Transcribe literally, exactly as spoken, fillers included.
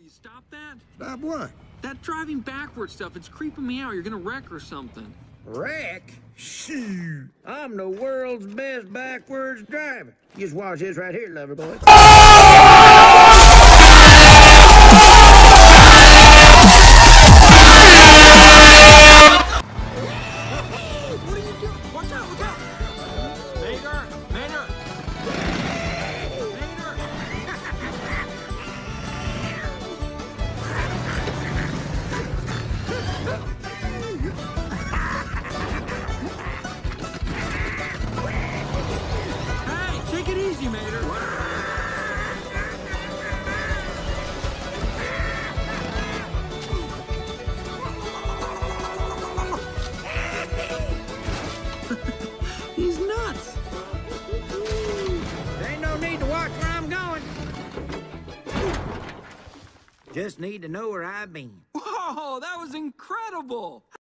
you stop that? Stop what? That driving backwards stuff, it's creeping me out. You're gonna wreck or something. Wreck? Shoot. I'm the world's best backwards driver. You just watch this right here, lover boy. What are you doing? Watch out, look out! Mater! Mater! Mater! Hey, take it easy, Mater! He's nuts! There ain't no need to watch where I'm going. Just need to know where I've been. Whoa, that was incredible!